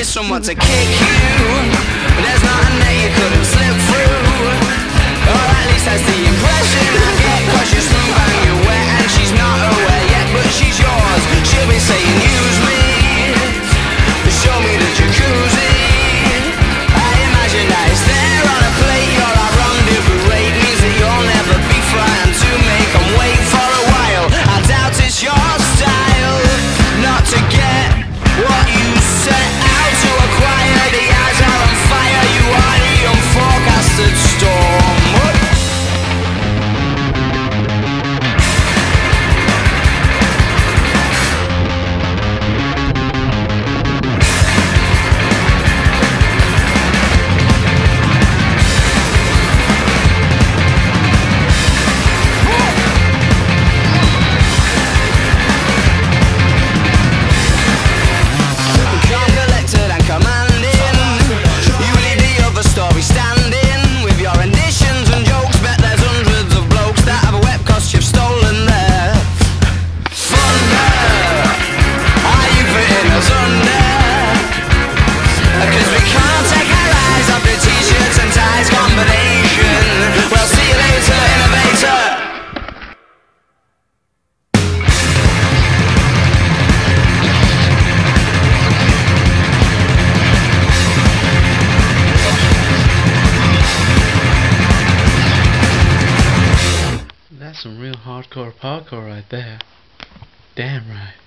someone to kick you. There's not a net you couldn't slip through. Or at least that's the impression I get, 'cause you're smooth and you're wet, and she's not aware yet, but she's yours. She'll be saying use me, show me the jacuzzi. I imagine that it's there on a plate. You're our rendezvous rate, means that you'll never be frightened to make them wait for a while. I doubt it's your style not to get what you set out to acquire. The eyes are on fire, you are the unforecasted storm. That's some real hardcore parkour right there. Damn right.